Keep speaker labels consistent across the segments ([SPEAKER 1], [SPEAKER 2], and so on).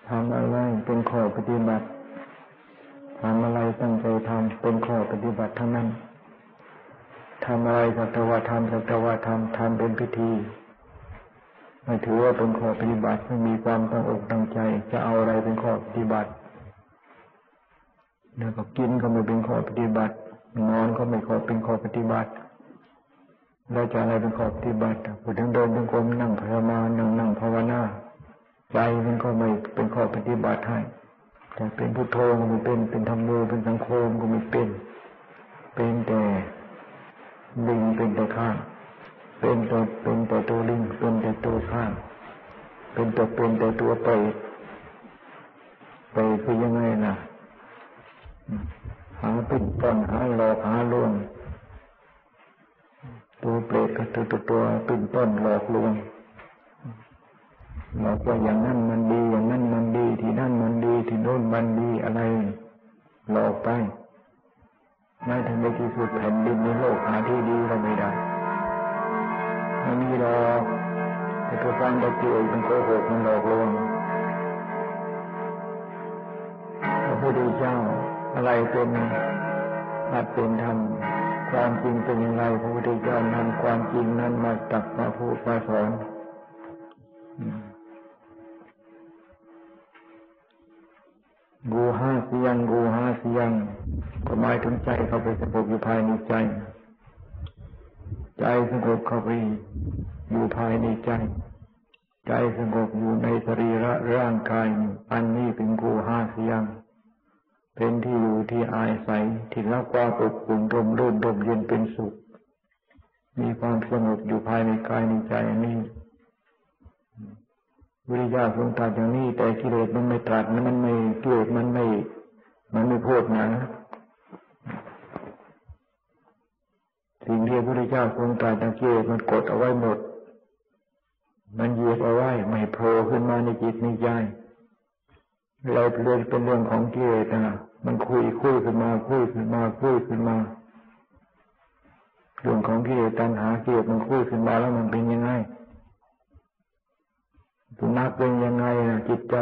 [SPEAKER 1] ทำอะไรเป็นข้อปฏิบัติทำอะไรตั้งใจทำเป็นข้อปฏิบัติทั้งนั้นทำอะไรสักแต่ว่าทำสักแต่ว่าทำเป็นพิธีไม่ถือว่าเป็นข้อปฏิบัติไม่มีความตั้งอกตั้งใจจะเอาอะไรเป็นข้อปฏิบัติแล้วก็กินก็ไม่เป็นข้อปฏิบัตินอนก็ไม่เป็นข้อปฏิบัติแล้วจะอะไรเป็นข้อปฏิบัติพูดถึงเดินจงกรมนั่งภาวนานั่งภาวนาใจมันก็ไม่เป็นข้อปฏิบัติให้แต่เป็นพุทโธก็ไม่เป็นธัมโมเป็นสังโฆก็ไม่เป็นแต่ลิงเป็นแต่ข้างเป็นแต่ตัวลิงเป็นแต่ตัวข้างเป็นแต่ตัวไปคือยังไงนะหาปิ้นป้อนหาหลอกหาลวงตัวเปรตกับตัวปิ้นป้อนหลอกลวงหลอกว่าอย่างนั้นมันดีอย่างนั้นมันดีที่นั่นมันดีที่โน่นมันดีอะไรหลอกไปไม่ทันในที่สุดแผ่นดินในโลกหาที่ดีเราไม่ได้ไม่มีหรอกแต่ตัวฟังได้เกี่ยวมันโกหกมันหลอกลวงพระพุทธเจ้าอะไรเป็นอัตเป็นธรรมความจริงเป็นอย่างไรพระพุทธเจ้านำความจริงนั้นมาตักมาพูดมาสอนกูห้าเสียงก็หมายถึงใจเข้าไปสงบอยู่ภายในใจสงบเข้าไปอยู่ภายในใจสงบอยู่ในสรีระร่างกายอันนี้เป็นกูห้าเสียงเป็นที่อยู่ที่อาศัยที่รับความอบอุ่นร่มรื่นร่มเย็นเป็นสุขมีความสงบอยู่ภายในกายในใจนี้วิริยะทรงตรัสอย่างนี้แต่กิเลสมันไม่ตรัสมันไม่กิเลสมันไม่พูดนะสิ่งที่พระพุทธเจ้าทรงตรัสอย่างกิเลสมันกดเอาไว้หมดมันเหยียบเอาไว้ไม่โผล่ขึ้นมาในจิตในใจเราเป็นเรื่องของกิเลสนะมันคุยขึ้นมาเรื่องของกิเลสตัณหากิเลสมันคุยขึ้นมาแล้วมันเป็นยังไงสุนัขเป็นยังไงนะจิตใจ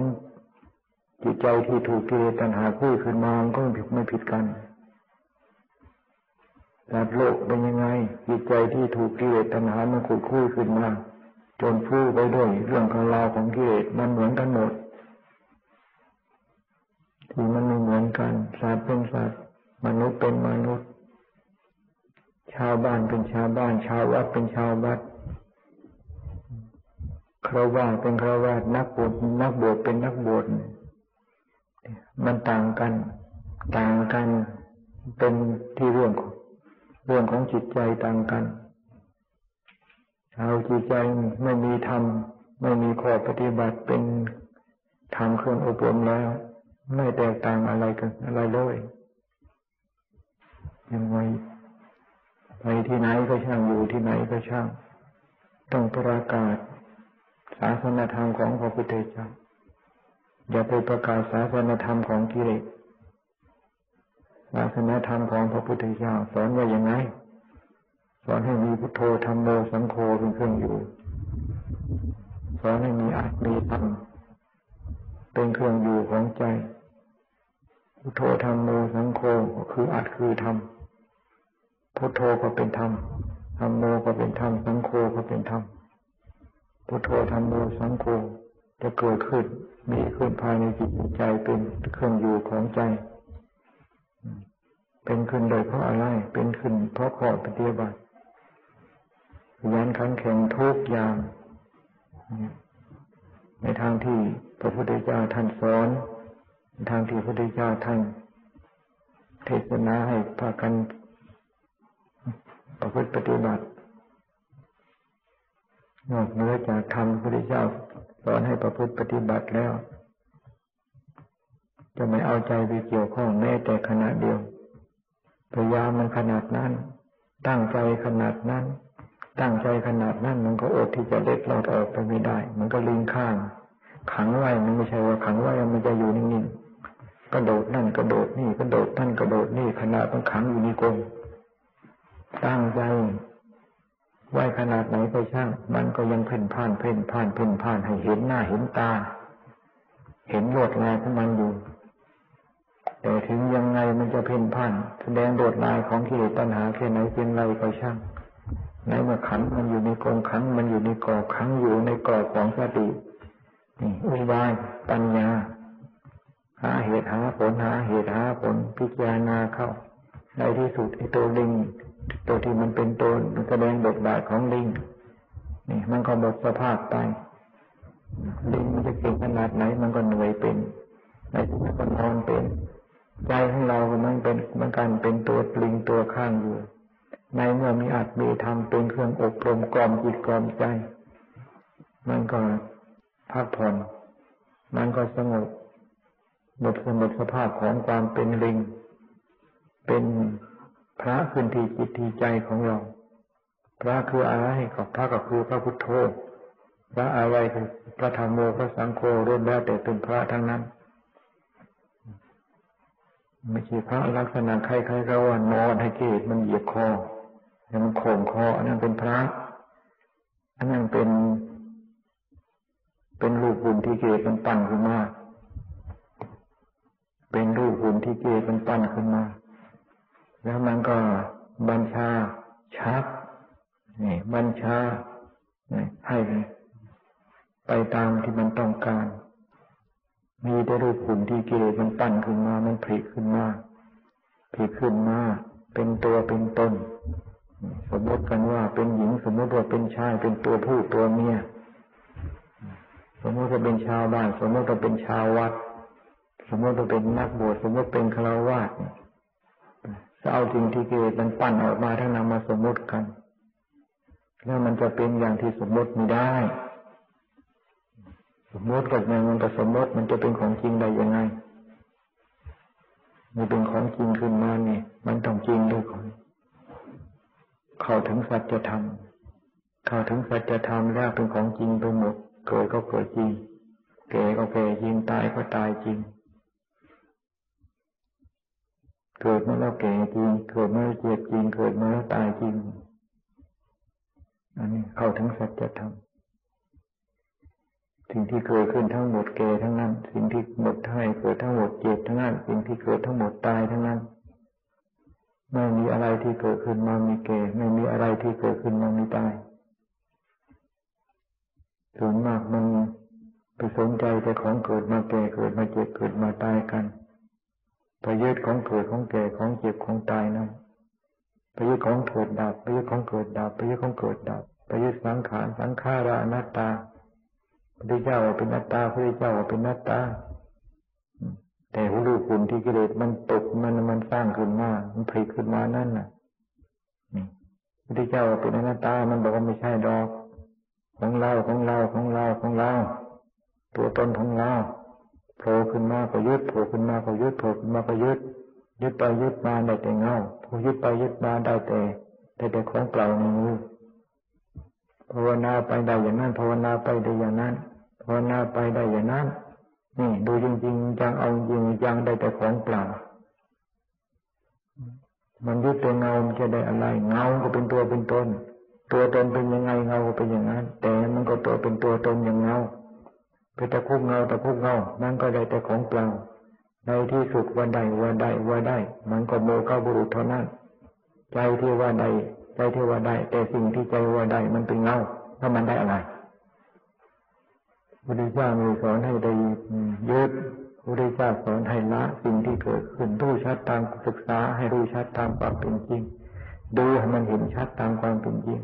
[SPEAKER 1] ที่ถูกกิเลสตัณหาคุยขึ้นมามันก็ไม่ผิดกันแต่โลกเป็นยังไงจิตใจที่ถูกกิเลสตัณหามันคุยขึ้นมาจนพูดไปด้วยเรื่องของราวของกิเลสมันเหมือนกันหมดที่มันไม่เหมือนกันสัตว์เป็นสัตว์มนุษย์เป็นมนุษย์ชาวบ้านเป็นชาวบ้านชาววัดเป็นชาววัดฆราวาสเป็นฆราวาสนักบวชเป็นนักบวชมันต่างกันเป็นที่เรื่องของจิตใจต่างกันชาวจิตใจไม่มีธรรมไม่มีข้อปฏิบัติเป็นธรรมเครื่องอบรมแล้วไม่แตกต่างอะไรกันอะไรเลยยังไงไปที่ไหนก็ช่างอยู่ที่ไหนก็ช่างต้องประกาศศาสนธรรมของพระพุทธเจ้าอย่าไปประกาศศาสนธรรมของกิเลสศาสนธรรมของพระพุทธเจ้าสอนว่าอย่างไรสอนให้มีพุทโธธัมโมสังโฆเป็นเครื่องอยู่สอนให้มีอัตมีธรรมเป็นเครื่องอยู่ของใจพุทโธธัมโมสังโฆก็คืออัตคือธรรมพุทโธก็เป็นธรรมธัมโมก็เป็นธรรมสังโฆก็เป็นธรรมพุทโธธัมโมสังโฆจะเกิดขึ้นมีขึ้นภายในจิตใจเป็นเครื่องอยู่ของใจเป็นขึ้นโดยเพราะอะไรเป็นขึ้นเพราะข้อปฏิบัติยันขันแข็งทุกอย่างในทางที่พระพุทธเจ้าท่านสอนในทางที่พระพุทธเจ้าท่านเทศนาให้พากันประพฤติปฏิบัตินอกเหนือจากธรรมพระพุทธเจ้าสอนให้ประพฤติปฏิบัติแล้วจะไม่เอาใจไปเกี่ยวข้องแม้แต่ขณะเดียวพยายามมันขนาดนั้นตั้งใจขนาดนั้นมันก็อดที่จะเล็ดลอดออกไปไม่ได้มันก็ลิงข้างขังไว้มันไม่ใช่ว่าขังไว้มันจะอยู่นิ่งๆกระโดดนั่นกระโดดนี่กระโดดนั่นกระโดดนี่ขนาดมันขังอยู่ในกรงตั้งใจไว้ขนาดไหนก็ช่างมันก็ยังเพ่นพ่านให้เห็นหน้าเห็นตาเห็นลวดลายของมันอยู่แต่ถึงยังไงมันจะเพ่นพ่านแสดงลวดลายของกิเลสตัณหาแค่ไหนเป็นไรก็ช่างในเมื่อขันมันอยู่ในกองขันมันอยู่ในกรอบขังอยู่ในกรอบของสตินี่อุบายปัญญาหาเหตุหาผลหาเหตุหาผลพิจารณาเข้าในที่สุดไอ้ตัวลิงตัวที่มันเป็นตัวแสดงบทบาทของลิงนี่มันก็หมดสภาพไปลิงมันจะเก่งขนาดไหนมันก็เหนื่อยเป็นในที่สุดมันนอนเป็นใจของเรามันเป็นมันการเป็นตัวลิงตัวข้างอยู่ในเมื่อมีอัตมีธรรมเป็นเครื่องอบรมกล่อมจิตกล่อมใจมันก็พักผ่อนมันก็สงบหมดสภาพของความเป็นลิงเป็นพระขึ้นที่จิตที่ใจของเราพระคืออะไรกับพระก็คือพระพุทโธพระอะไรคือพระธรรมโมพระสังโฆล้วนแล้วแต่เป็นพระทั้งนั้นไม่ใช่พระลักษณะใครๆก็ว่านอนให้เกศมันเหยียบคอให้มันโข่งคออันนั้นเป็นพระอันนั้นเป็นรูปหุ่นที่เกศมันปั้นขึ้นมาเป็นรูปหุ่นที่เกศมันปั้นขึ้นมาแล้วมันก็บัญชาชักนี่บัญชาให้ไปตามที่มันต้องการมีแต่รูปหุ่นที่กิเลสมันปั้นขึ้นมามันผลิขึ้นมาเป็นตัวเป็นตนสมมติกันว่าเป็นหญิงสมมติว่าเป็นชายเป็นตัวผู้ตัวเมียสมมติว่าเป็นชาวบ้านสมมติว่าเป็นชาววัดสมมติว่าเป็นนักบวชสมมติเป็นฆราวาสจะเอาสิ่งที่กิเลสมันปั้นออกมาทั้งนั้นมาสมมติกันแล้วมันจะเป็นอย่างที่สมมติไม่ได้สมมติกับมันก็สมมติมันจะเป็นของจริงได้ยังไงมันเป็นของจริงขึ้นมาเนี่ยมันต้องจริงด้วยก่อนเข้าถึงสัจธรรมแล้วเป็นของจริงไปหมดเกิดก็เกิดจริงแก่ก็แก่จริงตายก็ตายจริงเกิดมาแล้วแก่จริงเกิดมาแล้วเจ็บจริงเกิดมาแล้วตายจริงอันนี้เข้าถึงสัจธรรมสิ่งที่เกิดขึ้นทั้งหมดแก่ทั้งนั้นสิ่งที่หมดให้เกิดทั้งหมดเจ็บทั้งนั้นสิ่งที่เกิดทั้งหมดตายทั้งนั้นไม่มีอะไรที่เกิดขึ้นมามีแก่ไม่มีอะไรที่เกิดขึ้นมามีตายส่วนมากมันไปสนใจแต่ของเกิดมาแก่เกิดมาเจ็บเกิดมาตายกันไปยึดของเกิดของแก่ของเจ็บของตายนั้นไปยึดของเกิดดับไปยึดของเกิดดับไปยึดของเกิดดับไปยึดสังขารสังขาราอนัตตาพระพุทธเจ้าว่าเป็นอนัตตาพระพุทธเจ้าว่าเป็นอนัตตาแต่รูปหุ่นที่กิเลสมันตกมันสร้างขึ้นมามันผลิตขึ้นมานั่นน่ะพระพุทธเจ้าว่าเป็นอนัตตามันบอกว่าไม่ใช่ดอกของเราตัวตนของเราโผล่ขึ้นมาก็ยึดโผล่ขึ้นมาก็ยึดโผล่ขึ้นมาก็ยึดไปยึดมาได้แต่เงาพอยึดไปยึดมาได้แต่ของเปล่าในมือภาวนาไปได้อย่างนั้นภาวนาไปได้อย่างนั้นภาวนาไปได้อย่างนั้นนี่ดูจริงๆจังเอาจริงจังได้แต่ของเปล่ามันยึดตัวเงามันจะได้อะไรเงาก็เป็นตัวเป็นตนตัวตนเป็นยังไงเงาก็เป็นอย่างนั้นแต่มันก็ตัวเป็นตัวตนอย่างเงาเป็นตะคุบเงามันก็ได้แต่ของเปล่าในที่สุดว่าได้มันก็โมฆะบุรุษเท่านั้นใจที่ว่าได้แต่สิ่งที่ใจว่าได้มันเป็นเงาแล้วมันได้อะไรพระพุทธเจ้ามีสอนให้ได้ยึดพระพุทธเจ้าสอนให้ละสิ่งที่เกิดขึ้นรู้ชัดตามศึกษาให้รู้ชัดตามความเป็นจริงดูให้มันเห็นชัดตามความเป็นจริง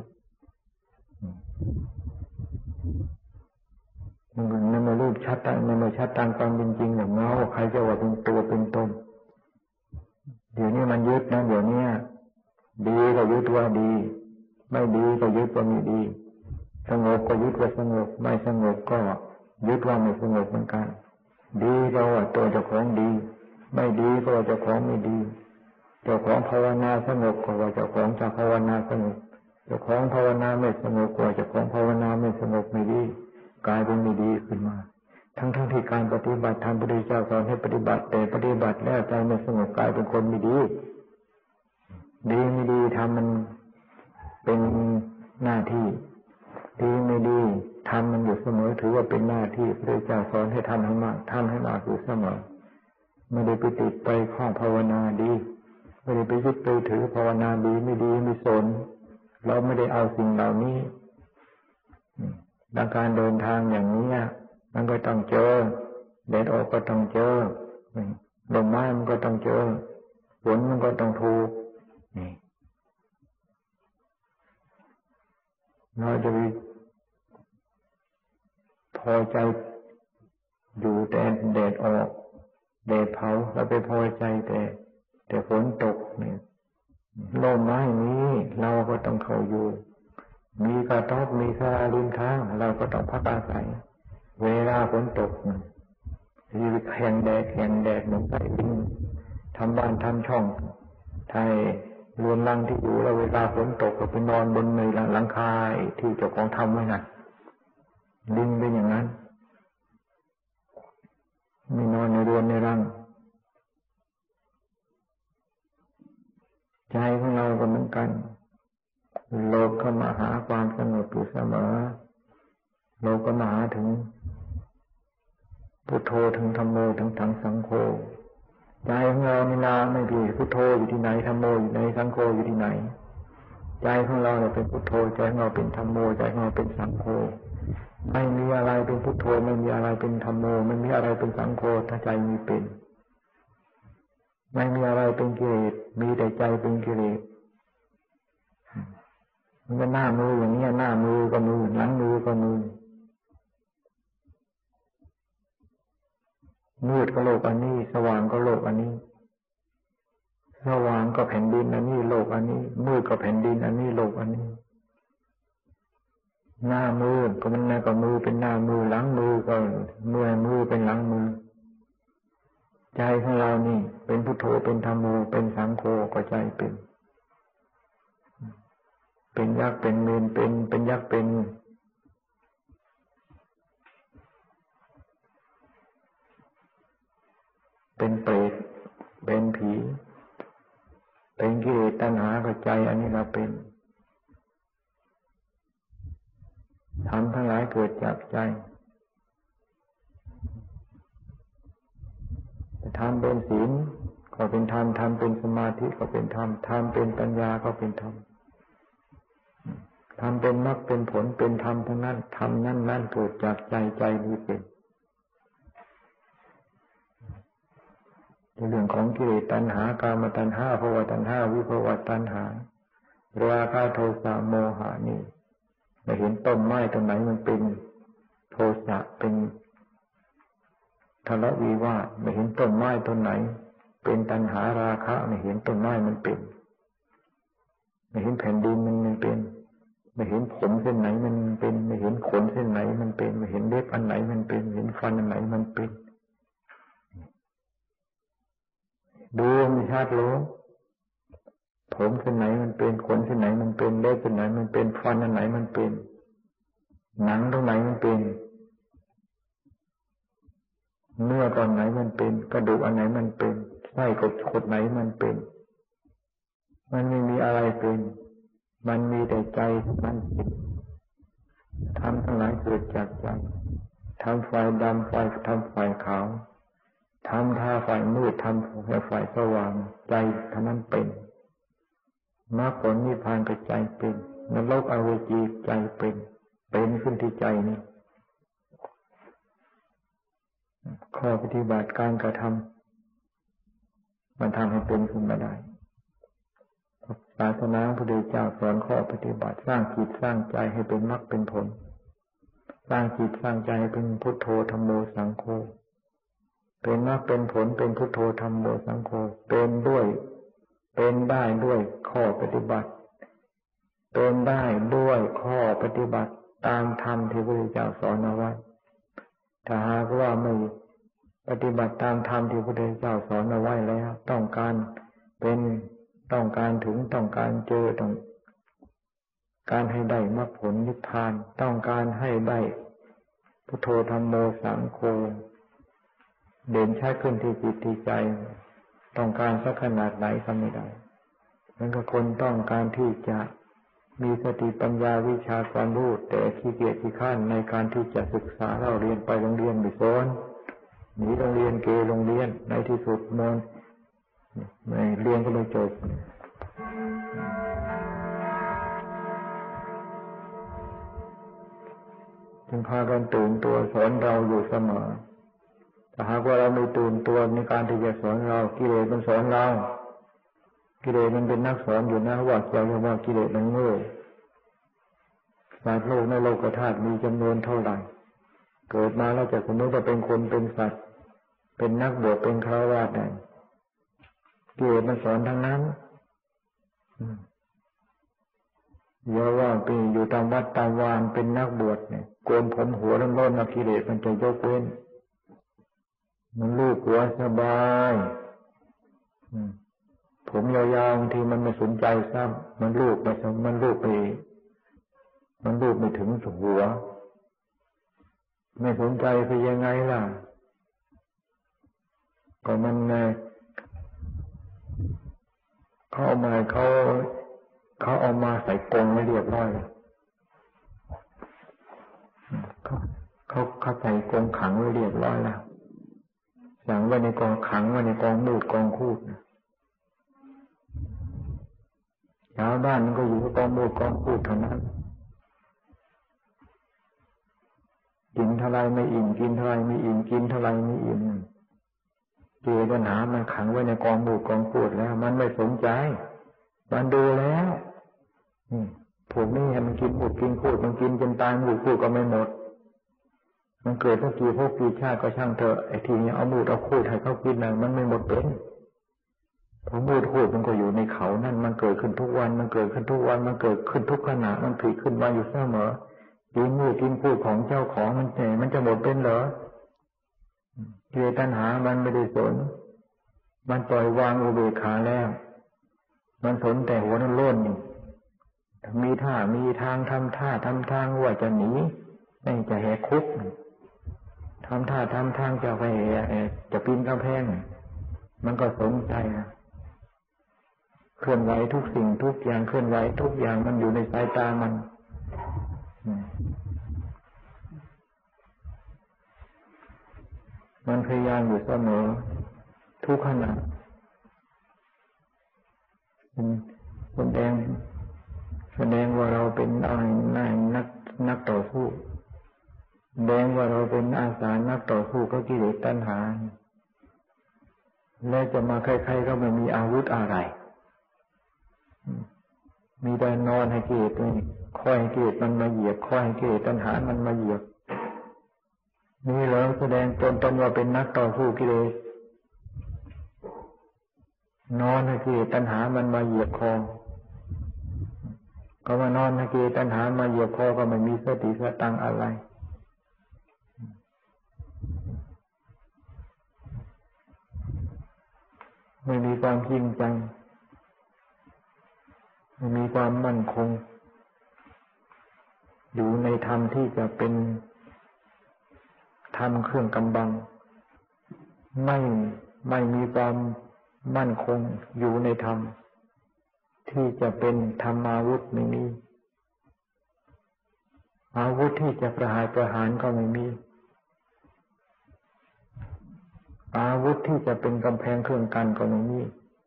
[SPEAKER 1] มันมารูปชัดมันมาชัดตามความเป็นจริงอย่างเงาใครจะว่าเป็นตัวเป็นตนเดี๋ยวนี้มันยึดนะเดี๋ยวนี้ดีก็ยึดว่าดีไม่ดีก็ยึดว่าไม่ดีสงบก็ยึดว่าสงบไม่สงบก็ยึดว่าไม่สงบเหมือนกันดีก็ว่าตัวเจ้าของดีไม่ดีก็ว่าเจ้าของไม่ดีเจ้าของภาวนาสงบก็ว่าเจ้าของจะภาวนาสงบเจ้าของภาวนาไม่สงบก็ว่าเจ้าของภาวนาไม่สงบไม่ดีกลายเป็นไม่ดีขึ้นมาทั้งที่การปฏิบัติธรรมพระพุทธเจ้าสอนให้ปฏิบัติแต่ปฏิบัติแล้วใจไม่สงบกลายเป็นคนไม่ดีไม่ดีทำมันเป็นหน้าที่ดีไม่ดีททำมันอยู่เสมอถือว่าเป็นหน้าที่พระเจ้าสอนให้ทำให้มากทำให้มากอยู่เสมอไม่ได้ไปติดไปข้องภาวนาดีไม่ได้ไปยึดไปถือภาวนาดีไม่ดีไม่สนเราไม่ได้เอาสิ่งเหล่านี้ดังการเดินทางอย่างนี้มันก็ต้องเจอแดดออกก็ต้องเจอลมไม้มันก็ต้องเจอฝนมันก็ต้องถูกเราจะไปพอใจอยู่แต่แดดออกแดดเผาเราไปพอใจแต่ฝนตกเนี่ยลมไม้นี้เราก็ต้องเข้าอยู่มีกระต๊อบมีศาลาริมทางเราก็ต้องพักอาศัยเวลาฝนตกที่แข่งแดดลงไปทำบ้านทำช่องไทยรวนรังที่อยู่แล้วเวลาฝนตกก็ไปนอนบนในหลังคาที่เจ้าของทำไว้น่ะลิงเป็นอย่างนั้นไม่นอนในรวนในรังใจของเราก็เหมือนกันโลกก็มาหาความสงบอยู่เสมอโลกก็มาหาถึงพุทโธถึงธัมโมถึงสังโฆใจของเรานี่นาไม่ดีพุทโธอยู่ที่ไหนธัมโมอยู่ไหนสังโฆอยู่ที่ไหนใจของเราเนี่ยเป็นพุทโธใจของเราเป็นธัมโมใจของเราเป็นสังโฆไม่มีอะไรเป็นพุทโธไม่มีอะไรเป็นธัมโมไม่มีอะไรเป็นสังโฆถ้าใจมีเป็นไม่มีอะไรเป็นกิเลสมีแต่ใจเป็นกิเลสมันก็หน้ามืออย่างนี้หน้ามือก็มือหลังมือก็มือมืดก็โลกอันนี้สว่างก็โลกอันนี้สว่างก็แผ่นดินอันนี้โลกอันนี้มืดก็แผ่นดินอันนี้โลกอันนี้หน้ามือก็มันหน้าก็มือเป็นหน้ามือหลังมือก็มือเป็นหลังมือใจของเรานี่เป็นพุทโธเป็นธัมโมเป็นสังโฆก็ใจเป็นยักษ์เป็นเมนเป็นยักษ์เป็นเปรตเป็นผีเป็นกิเลสตัณหากับใจอันนี้เราเป็นธรรมทั้งหลายเกิดจากใจธรรมเป็นศีลก็เป็นธรรมธรรมเป็นสมาธิก็เป็นธรรมธรรมเป็นปัญญาก็เป็นธรรมธรรมเป็นมรรคเป็นผลเป็นธรรมทั้งนั้นธรรมนั่นเกิดจากใจนี้เป็นเรื่องของกิเลสตัณหากามตัณหาภวตัณหาวิภวตัณหาราคะโทสะโมหะนี่ไม่เห็นต้นไม้ตรงไหนมันเป็นโทสะเป็นทะเลาะวิวาทไม่เห็นต้นไม้ต้นไหนเป็นตัณหาราคะไม่เห็นต้นไม้มันเป็นไม่เห็นแผ่นดินมันเป็นไม่เห็นผมเส้นไหนมันเป็นไม่เห็นขนเส้นไหนมันเป็นไม่เห็นเล็บอันไหนมันเป็นเห็นฟันอันไหนมันเป็นดูไม่ชัดหรอกผมเส้นไหนมันเป็นขนเส้นไหนมันเป็นเล็บเส้นไหนมันเป็นฟันอันไหนมันเป็นหนังตรงไหนมันเป็นเนื้อตอนไหนมันเป็นกระดูกอันไหนมันเป็นไส้ขดไหนมันเป็นมันไม่มีอะไรเป็นมันมีแต่ใจมันเป็นธรรมทั้งหลายเกิดจากใจทำไฟดำไฟทำไฟขาวทำท่าไฟมืดทำไฟสว่างใจเท่านั้นเป็นมรรคผลนิพพานกับใจเป็นนรกอเวจีใจเป็นขึ้นที่ใจนี้ข้อปฏิบัติการกระทำมันทำให้เป็นขึ้นมาได้ศาสนาพระพุทธเจ้าสอนข้อปฏิบัติสร้างจิตสร้างใจให้เป็นมรรคเป็นผลสร้างจิตสร้างใจให้เป็นพุทโธธัมโมสังโฆเป็นมรรคเป็นผลเป็นพุทโธธัมโมสังโฆเป็นได้ด้วยข้อปฏิบัติเป็นได้ด้วยข้อปฏิบัติตามธรรมที่พระพุทธเจ้าสอนเอาไว้ถ้าหากว่าไม่ปฏิบัติตามธรรมที่พระพุทธเจ้าสอนเอาไว้แล้วต้องการถึงต้องการเจอต้องการให้ได้มรรคผลนิพพานต้องการให้ได้พุทโธธัมโมสังโฆเด่นชัดขึ้นที่จิตที่ใจต้องการสักขนาดไหนทำไม่ได้มันก็คนต้องการที่จะมีสติปัญญาวิชาความรู้แต่ขี้เกียจขี้ข้านในการที่จะศึกษาเราเรียนไปโรงเรียนไม่สอนหนีโรงเรียนเกโรงเรียนในที่สุดมันไม่เรียนก็ไม่จบจึงพากันตื่นตัวสอนเราอยู่เสมอถ้าหากว่าเราไม่ตื่นตัวในการที่จะสอนเรากิเลสมันสอนเรากิเลสมันเป็นนักสอนอยู่นะว่าจะว่ากิเลสมันโง่สัตว์โลกในโลกธาตุมีจำนวนเท่าไหร่เกิดมาแล้วจะสมมติว่าเป็นคนเป็นสัตว์เป็นนักบวชเป็นฆราวาสได้กิเลสมันสอนทั้งนั้นอย่าว่าไปอยู่ตามวัดตามวานเป็นนักบวชเนี่ยโกนผมหัวร้อนๆกิเลสมันจะยกเว้นมันลูกหัวสบายผมยาวๆบางทีมันไม่สนใจซ้ำมันลูกไปถึงหัวไม่สนใจคือยังไงล่ะก็มันเขาเอามาใส่กรงไม่เรียบร้อยเขาใส่กรงขังไว้เรียบร้อยแล้วสั่งไว้ในกองขังไว้ในกองมูดกองคูดชาวบ้านมันก็อยู่กับกองมูดกองคูดเท่านั้นกินเท่าไรไม่อิ่มกินเท่าไรไม่อิ่มกินเท่าไรไม่อิ่มเจอปัญหามันขังไว้ในกองมูดกองคูดแล้วมันไม่สนใจมันดูแล้วพวกนี้มันกินมูดกินคูดมันกินจนตายมูดคูดก็ไม่หมดมันเกิดพวกกี่ชาติก็ช่างเถอะไอ้ทีนี้เอามูดเอาคูดให้เขากินน่ะมันไม่หมดเป็นพอมูดคูดมันก็อยู่ในเขานั่นมันเกิดขึ้นทุกวันมันเกิดขึ้นทุกวันมันเกิดขึ้นทุกขณะมันผลิขึ้นมาอยู่เสมอกินมูดกินคูดของเจ้าของมันจะหมดเป็นเหรอกิเลสตัณหามันไม่ได้สนมันปล่อยวางอุเบกขาแล้วมันสนแต่หัวนั่นโล้นอยู่มีท่ามีทางทำท่าทำทางว่าจะหนีไม่จะแหกคุกทำท่าทำทางจะไปจะปีนกำแพงมันก็สนใจนะเคลื่อนไหวทุกสิ่งทุกอย่างเคลื่อนไหวทุกอย่างมันอยู่ในสายตามันพยายามอยู่เสมอทุกขณะแสดงว่าเราเป็นนักต่อสู้แสดงว่าเราเป็นอาสานักต่อสู้กับกิเลสตัณหาแล้วจะมาใครๆก็ไม่มีอาวุธอะไรมีแต่นอนให้กิเลสคอยให้กิเลสมันมาเหยียบคอยให้กิเลสตัณหามันมาเหยียบนี่เราแสดงตนว่าเป็นนักต่อสู้กิเลสนอนให้กิเลสตัณหามันมาเหยียบคอก็ว่านอนให้กิเลสตัณหามาเหยียบคอก็ไม่มีสติสตังอะไรไม่มีความจริงจังไม่มีความมั่นคงอยู่ในธรรมที่จะเป็นธรรมเครื่องกำบังไม่มีความมั่นคงอยู่ในธรรมที่จะเป็นธรรมาวุธไม่มีอาวุธที่จะประหารก็ไม่มีอาวุธที่จะเป็นกำแพงเครื่องกั้นก็ไม่มี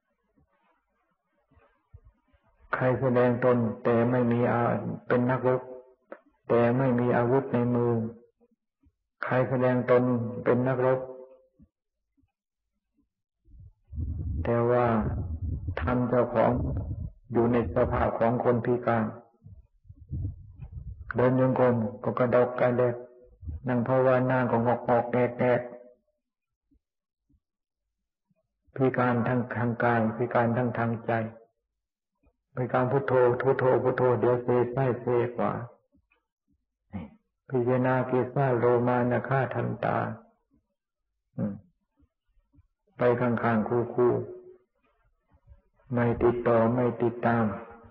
[SPEAKER 1] ใครแสดงตนแต่ไม่มีเป็นนักรบแต่ไม่มีอาวุธในมือใครแสดงตนเป็นนักรบแต่ว่าทำเจ้าของอยู่ในสภาพของคนพิการเดินโยกมก็กระดกกระเดกนั่งภาวนาก็งอกแดกพิการทั้งทางกายพิการทั้งทางใจพิการพุทโธเดี๋ยวเซซ้ายเซขวาพิจารณาเกสาโลมานะฆาทันตาไปข้างๆคู่ไม่ติดต่อไม่ติดตาม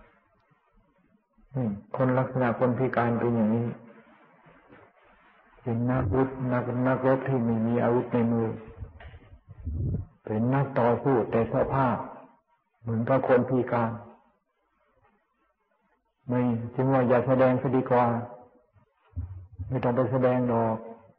[SPEAKER 1] คนลักษณะคนพิการเป็นอย่างนี้เป็นนักรบที่ไม่มีอาวุธในมือเป็นนักต่อสู้แต่สภาพเหมือนกับคนพิการไม่จึงว่าอย่าแสดงซะดีกว่าไม่ต้องไปแสดงดอก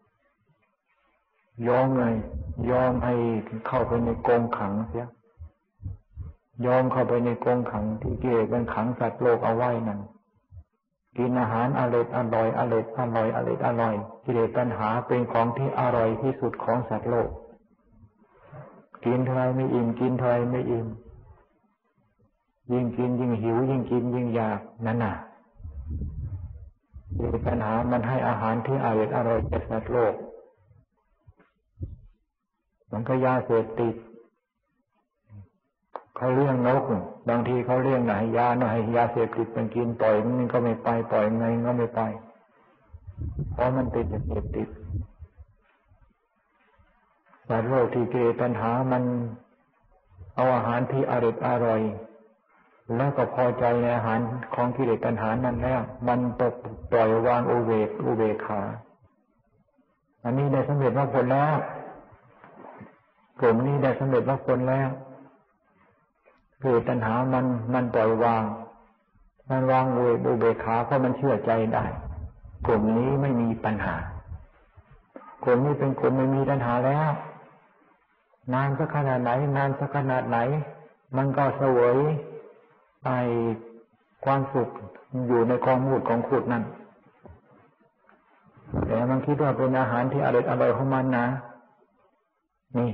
[SPEAKER 1] ยอมเลยยอมให้เข้าไปในกรงขังเสียยอมเข้าไปในกรงขังที่กิเลสมันขังสัตว์โลกเอาไว้นั่นกินอาหารอร่อยอร่อยอร่อยอร่อยอร่อยอร่อยกิเลสตัณหาเป็นของที่อร่อยที่สุดของสัตว์โลกกินเท่าไรไม่อิ่มกินเท่าไรไม่อิ่มยิ่งกินยิ่งหิวยิ่งกินยิ่งอยากนั่นน่ะกิเลสตัณหามันให้อาหารที่อร่อยอร่อยแก่สัตว์โลกมันก็ยาเสพติดเขาเลี้ยงนกบางทีเขาเลี้ยงไหนยาหน่อยยาเสพติดมันกินปล่อยมันก็ไม่ไปปล่อยไงก็ไม่ไปเพราะมันติดเสพติดสัตว์โลกที่กิเลสตัณหามันเอาอาหารที่อร่อยแล้วก็พอใจในอาหารของกิเลสตัณหานั้นแล้วมันปล่อยวางอุเบกขาอันนี้ได้สำเร็จมรรคผลแล้วกลุ่มนี้ได้สำเร็จมรรคผลแล้วกิเลสตัณหามันปล่อยวางมันวางอุเบกขาเพราะมันเชื่อใจได้กลุ่มนี้ไม่มีปัญหากลุ่มนี้เป็นกลุ่มไม่มีตัณหาแล้วนานสักขนาดไหนมันก็เสวยไปความสุขอยู่ในกองมูดของขุดนั่นแต่มันคิดว่าเป็นอาหารที่อร่อยของมันนะนี่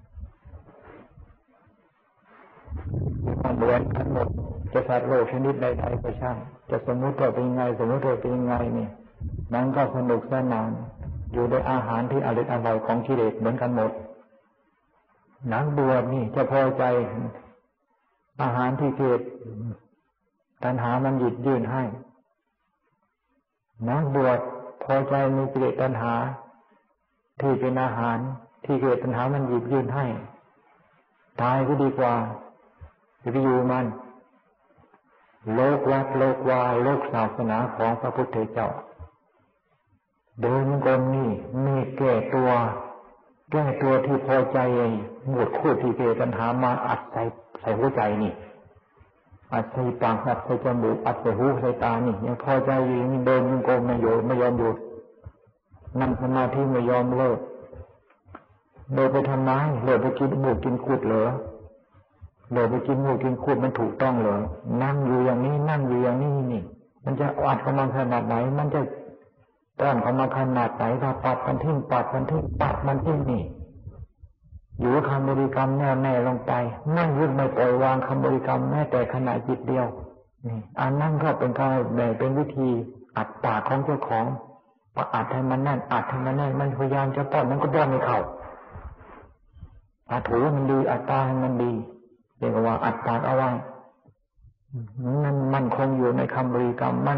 [SPEAKER 1] มันเหมือนกันหมดจะสัตว์โลกชนิดใดๆก็ช่างจะสมมุติว่าเป็นยังไงนี่มันก็สนุกสนานอยู่ในอาหารที่อร่อยของกิเลสเหมือนกันหมดนักบวชนี่จะพอใจอาหารที่กิเลสตัณหามันหยิบยื่นให้นักบวชพอใจในกิเลสตัณหาที่เป็นอาหารที่กิเลสตัณหามันหยิบยื่นให้ตายก็ดีกว่าจะไปอยู่มันโลกวัดโลกวาโลกศาสนาของพระพุทธเจ้าเดินกลมนี่มีแก้ตัวที่พอใจหมดคู่ที่กิเลสตัณหามาอัดใส่หัวใจนี่อัดใส่ปากอัดใส่จมูกอัดใส่หูใส่ตานี่ยังพอใจอยู่นี่เดินกลมไม่ยอมหยุดนั่งสมาธิไม่ยอมเลิกเดินไปทำไมเดินไปกินหมูกินขุดเหรอเดินไปกินหมูกินขุดมันถูกต้องเหรอนั่งอยู่อย่างนี้นี่มันจะอัดกำลังขนาดไหนมันจะต้อนกำลังขนาดไหนถ้าปัดมันทิ้งนี่อยู่คำบริกรรมแน่ลงไปนั่งยึดไม่ปล่อยวางคำบริกรรมแม้แต่ขณะจิตเดียวนี่อันนั้นก็เป็นการเป็นวิธีอัดปากของเจ้าของอัดให้มันแน่นมันพยายามจะป้อนมันก็ป้อนไม่เข้าอัดหูมันดีอัดตาให้มันดีเรียกว่าอัดปากเอาไว้นั่นมันคงอยู่ในคำบริกรรมมัน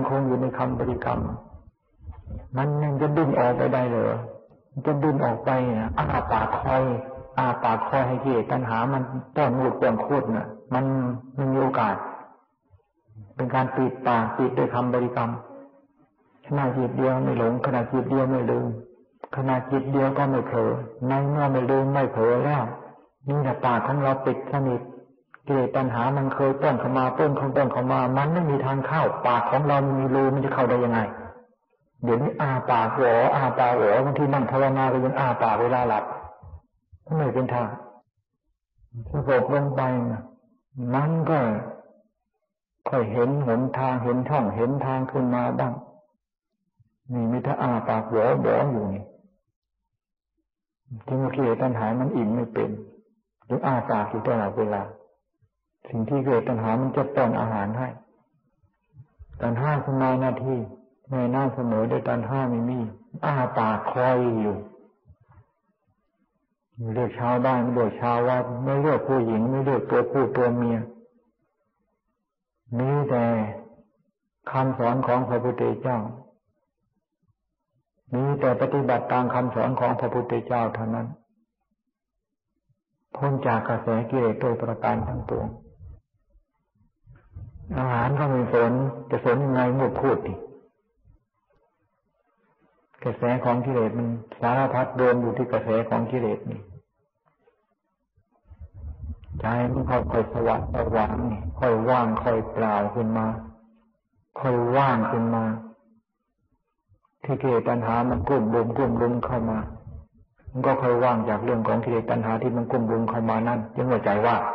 [SPEAKER 1] จะดึงออกไปได้เหรอจะดึงออกไปอ้าปากคอยให้กิเลสตัณหามันต้อนหมดเปลืองโคตรน่ะมันมีโอกาสเป็นการปิดปากปิดด้วยคำบริกรรมขณะจิตเดียวไม่หลงขณะจิตเดียวไม่ลืมขณะจิตเดียวก็ไม่เผลอในเมื่อไม่ลืมไม่เผลอแล้วนี่แหละปากของเราปิดสนิทกิเลสตัณหามันเคยต้นเข้ามามันไม่มีทางเข้าปากของเรามีรูมันจะเข้าได้ยังไงเดี๋ยวนี้ปากหวอบางทีนั่งภาวนาก็ยังปากเวลาหลับไม่เป็นทางสงบลงไปมันก็ค่อยเห็นหนทางเห็นช่องเห็นทางขึ้นมาบ้างนี่ไม่ถ้าปากหวออยู่นี่ที่เมื่อกี้ตัณหามันอิ่มไม่เป็นหรือปากอยู่ตลอดเวลาสิ่งที่เกิดตัณหามันจะป้อนอาหารให้ตัณหาสมานาทีในหน้าเสมอด้วยตัณหาไม่มีปากคอยอยู่เลือกชาวบ้านไม่เลือกชาววัดไม่เลือกผู้หญิงไม่เลือกตัวผู้ตัวเมียมีแต่คำสอนของพระพุทธเจ้ามีแต่ปฏิบัติตามคำสอนของพระพุทธเจ้าเท่านั้นพ้นจากกระแสกิเลสโดยประการทั้งปวงอาหารก็ไม่สนจะสนยังไงหมดพูดดิกระแสของกิเลสมันสารพัดเดินอยู่ที่กระแสของกิเลสนี่ใจมันค่อยสว่างนี่ค่อยว่างค่อยเปล่าขึ้นมาคค่อยว่างขึ้นมาที่กิเลสตัณหามันกุ้มลุมเข้ามามันก็ค่อยว่างจากเรื่องของกิเลสตัณหาที่มันกุ้มลุมเข้ามานั่นจึงว่าใจว่าง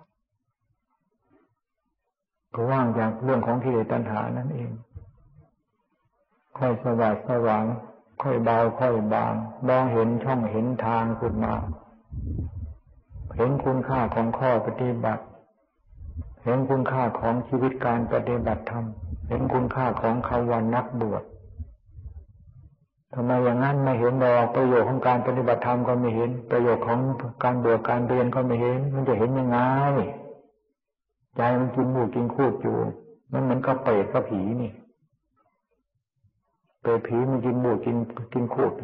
[SPEAKER 1] ก็ว่างจากเรื่องของกิเลสตัณหานั่นเองค่อยสว่างค่อยเบาค่อยบางมองเห็นช่องเห็นทางขึ้นมาเห็นคุณค่าของข้อปฏิบัติเห็นคุณค่าของชีวิตการปฏิบัติธรรมเห็นคุณค่าของคำว่านักบวชทำไมอย่างนั้นไม่เห็นดอกประโยชน์ของการปฏิบัติธรรมก็ไม่เห็นประโยชน์ของการบวชการเรียนก็ไม่เห็นมันจะเห็นยังไงใจมันกินหมูกินคูดอยู่มันเหมือนกับเปรตกับผีนี่เปรตผีมันกินหมูกินคูด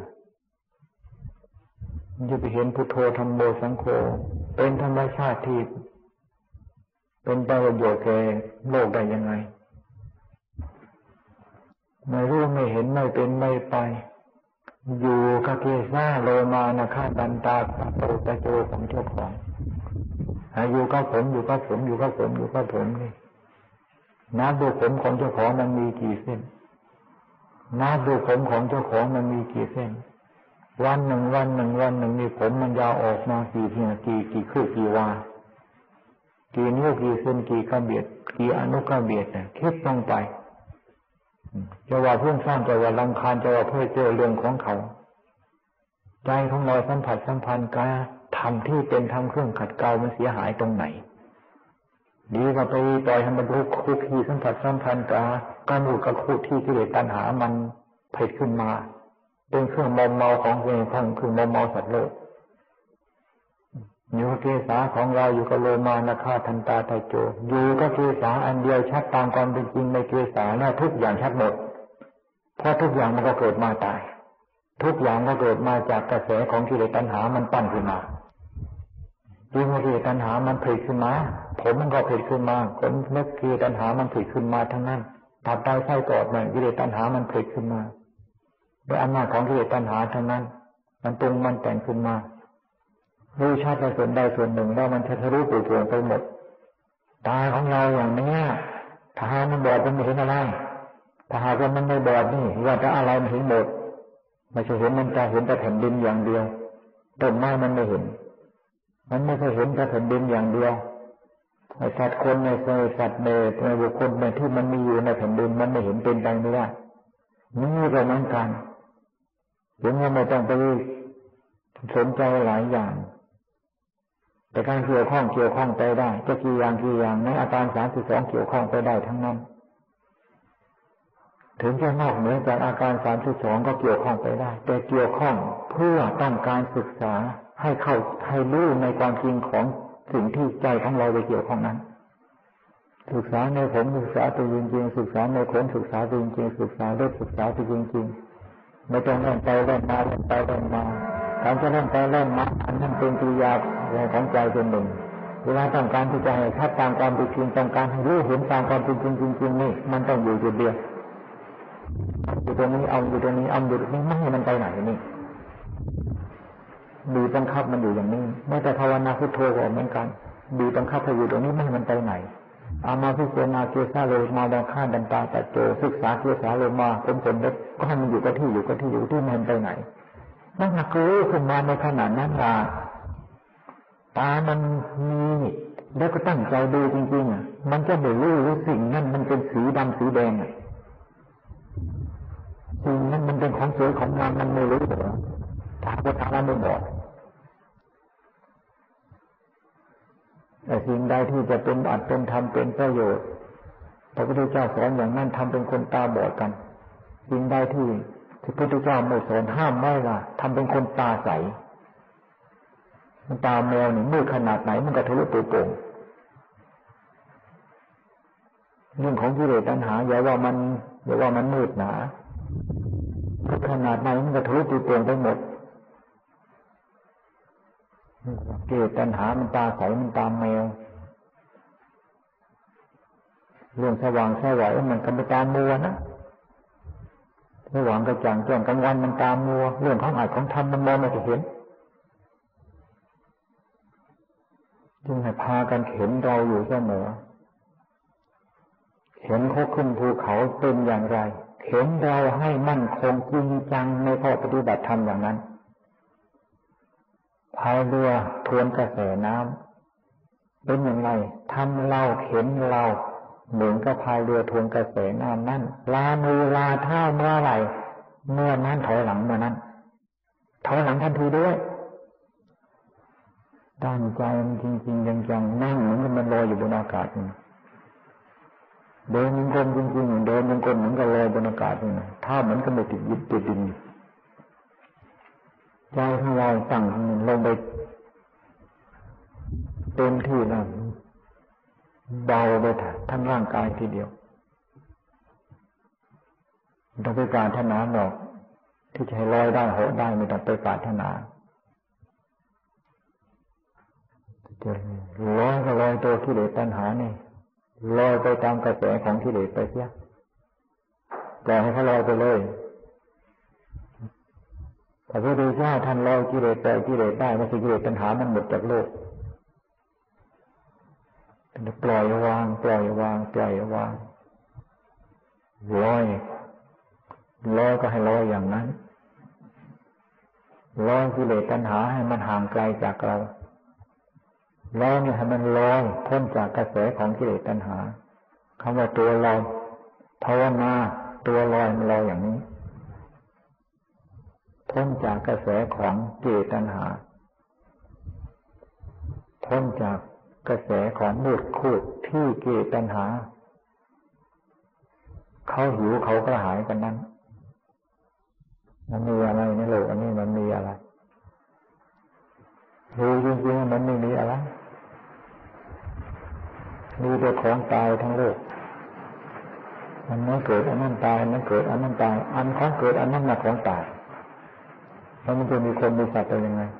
[SPEAKER 1] มันจะไปเห็นพุทโธธัมโมสังโฆเป็นธรรมชาติที่เป็นประโยชน์แก่โลกได้ยังไงไม่รู้ไม่เห็นไม่เป็นไม่ไปอยู่กับเกสาโลมานะฆาตันตาโตตะโจของเจ้าของอยู่กับผมนี่นับดูผมของเจ้าของมันมีกี่เส้นนับดูผมของเจ้าของมันมีกี่เส้นวันหนึ่งนี่ผมมันยาวออกมากี่คืบกี่วากี่นิ้วกี่เส้นกี่กระเบียดกี่อนุกระเบียดเนี่ยคิดลงไปจะว่าเพื่อนสร้างจะว่ารำคาญจะว่าเพื่อเจอเรื่องของเขาใจของเราสัมผัสสัมพันธ์กับธรรมที่เป็นธรรมเครื่องขัดเกลามันเสียหายตรงไหนดีกว่าไปปล่อยให้มันรู้คุกคีสัมผัสสัมพันธ์กับการอยู่กับคู่ที่กิเลสตัณหามันผลิตขึ้นมาเป็นเครื่องมอมเมาของเองทั้งคือมอมเมาสัตว์โลกอยู่กับเกสาของเราอยู่กับโลมานะฆาตันตาตะโจอยู่กับเกสาอันเดียวชัดตามความเป็นจริงในเกสาแล้วทุกอย่างชัดหมดเพราะทุกอย่างมันก็เกิดมาตายทุกอย่างก็เกิดมาจากกระแสของกิเลสตัณหามันปั้นขึ้นมายิ่งกิเลสตัณหามันผลิตขึ้นมาผมมันก็ผลิตขึ้นมาผลนึกกิเลสตัณหามันผลิตขึ้นมาทั้งนั้นตับไตไส้กรดมันกิเลสตัณหามันผลิตขึ้นมาด้วยอำนาจของกิเลสตัณหาทั้งนั้นมันปรุงมันแต่งขึ้นมารู้ชัดในส่วนใดส่วนหนึ่งแล้วมันจะทะลุปลุกปลงไปหมดตาของเราอย่างนี้ถ้ามันบอดมันไม่เห็นอะไรถ้าหากว่ามันไม่บอดนี่ว่าจะอะไรมันเห็นหมดไม่ใช่เห็นมันจะเห็นแต่แผ่นดินอย่างเดียวต้นไม้มันไม่เห็นมันไม่เคยเห็นแต่แผ่นดินอย่างเดียวไอ้สัตว์คนในสัตว์ในบุคคลในที่มันมีอยู่ในแผ่นดินมันไม่เห็นเป็นไปไม่ได้นี่ก็เหมือนกันถึงว่าไม่ต้องไปสนใจหลายอย่างแต่การเกี่ยวข้องไปได้จะกี่อย่างในอาการ32เกี่ยวข้องไปได้ทั้งนั้นถึงจะนอกเหนือจากอาการ32ก็เกี่ยวข้องไปได้แต่เกี่ยวข้องเพื่อต้องการศึกษาให้รู้ในความจริงของสิ่งที่ใจของเราไปเกี่ยวข้องนั้นศึกษาในผมศึกษาตัวจริงๆศึกษาในขนศึกษาตัวจริงๆศึกษาเรื่องศึกษาตัวจริงๆไม่ต้องเล่นไปเล่นมาการจะเล่นไปเล่นมาอันนั้นเป็นกิริยาของใจเป็นหนึ่งเวลาต้องการที่จะให้ชัดตามความเป็นจริงต้องการให้รู้เห็นตามความเป็นจริงจริงๆนี่มันต้องอยู่จุดเดียวอยู่ตรงนี้เอาอยู่ตรงนี้เอาอยู่ตรงนี้ไม่ให้มันไปไหนนี่บีบบังคับมันอยู่อย่างนี้แม้แต่ภาวนาพุทโธก็เหมือนกันบีบบังคับให้อยู่ตรงนี้ไม่ให้มันไปไหนเอามาพิจารณาเกสาโลมาดังข้าดันตาตะโจศึกษาเกสาโลมาผลเล็กก็ให้มันอยู่กับที่ที่มันไปไหนนั่นคือขึ้นมาในขณะนั้นล่ะตามันมีแล้วก็ตั้งใจดูจริงๆอ่ะมันจะไม่รู้สิ่งนั้นมันเป็นสีดำสีแดงสิ่งนั้นมันเป็นของสวยของงามมันไม่รู้เหรอตาก็ตาไม่บอดแต่สิ่งใดที่จะเป็นอัตเป็นธรรมเป็นประโยชน์พระพุทธเจ้าสอนอย่างนั้นทำเป็นคนตาบอดกันสิ่งใดที่พระพุทธเจ้าไม่สอนห้ามไม่ล่ะทำเป็นคนตาใสมันตาแมวนี่มืดขนาดไหนมันก็ทะลุตัวโป่งเรื่องของกิเลสตัณหาอย่าว่ามันมืดหนาขนาดไหนมันก็ทะลุตัวโป่งไปหมดกิเลสตัณหามันตาใสมันตาแมวเรื่องสว่างสวายมันก็ไม่ตามัวนะสว่างกระจ่างแจ้งกลางวันมันตามัวเรื่องของอัตของธรรมมันมองไม่เห็นจึงให้พากันเข็นเราอยู่เสมอเห็นเขาขึ้นภูเขาเป็นอย่างไรเห็นเราให้มั่นคงจริงจังในข้อปฏิบัติธรรมอย่างนั้นพายเรือทวนกระแสน้ำเป็นอย่างไรทำเราเห็นเราเหมือนกับพายเรือทวนกระแสน้ำนั้นลามือลาเท้าเมื่อไหร่เมื่อนั้นถอยหลังเมื่อนั้นถอยหลังทันทีด้วยตั้งใจจริงๆจังๆนั่งเหมือนกับมันลอยอยู่บนอากาศเดินยังกลมจริงๆเดินยังกลมเหมือนกับลอยบนอากาศนี่นะถ้าเหมือนกับไม่ติดยึดติดดินใจของเราตั้งลงไปเต็มที่แล้วเบาไปทั้งร่างกายทีเดียวต้องไปปรารถนาหรอกที่จะให้ลอยได้เหาะได้ไม่ต้องไปปรารถนาจะลอยก็ลอยตัวกิเลสตัณหานี่ลอยไปตามกระแสของกิเลสไปเสียปล่อยให้เขาลอยไปเลยพระพุทธเจ้าท่านลอยกิเลสปล่อยกิเลสได้ไม่ใช่กิเลสตัณหามันหมดจากโลกปล่อยวางปล่อยวางปล่อยวางลอยก็ให้ลอยอย่างนั้นลอยกิเลสตัณหาให้มันห่างไกลจากเราลอยนี่ให้มันลอยพ้นจากกระแสของกิเลสตัณหาคำว่าตัวลอยภาวนาตัวลอยมันลอยอย่างนี้พ้นจากกระแสของกิเลสตัณหาพ้นจากกระแสของมูดคูดที่กิเลสตัณหาเขาหิวเขากระหายกันนั้นมันมีอะไรในโลกอันนี้มันมีอะไรรู้จริงๆมันไม่มีอะไรมีแต่ของตายทั้งโลกมันไม่เกิดอันนั้นตายมันเกิดอันนั้นตายอันของเกิดอันนั้นมาของตายแล้วมันจะมีคนมีสัตว์เป็นยังไง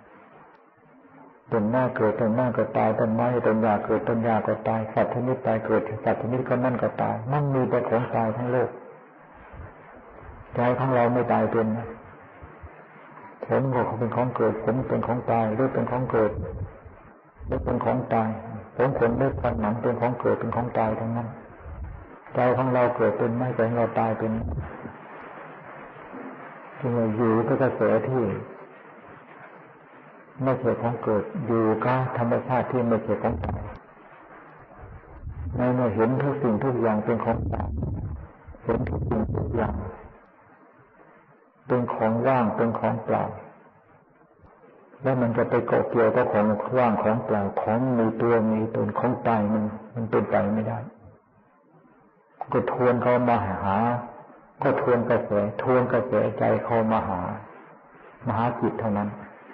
[SPEAKER 1] ต้นไม้เกิดต้นไม้ก็ตายต้นไม้ต้นหญ้าเกิดต้นหญ้าก็ตายสัตว์ชนิดตายเกิดสัตว์ชนิดก็นั่นก็ตายมันมีแต่ของตายทั้งโลกใจของเราไม่ตายเป็นนะผมก็เป็นของเกิดผมเป็นของตายเลือดเป็นของเกิดเลือดเป็นของตายผมขนเลือดฟันหนังเป็นของเกิดเป็นของตายทั้งนั้นใจของเราเกิดเป็นไม่ใจของเราตายเป็นจึงอยู่กับกระแสที่ไม่ใช่ของเกิดอยู่กับธรรมชาติที่ไม่ใช่ของตายในเมื่อเห็นทุกสิ่งทุกอย่างเป็นของตายเห็นทุกสิ่งทุกอย่างเป็นของว่างเป็นของเปล่าแล้วมันจะไปเกาะเกี่ยวกับของว่างของเปล่าของมีตัวมีตนของตายมันเป็นไปไม่ได้ก็ทวนเขามาหาก็ทวนกระแสใจเขามาหจิตเท่านั้น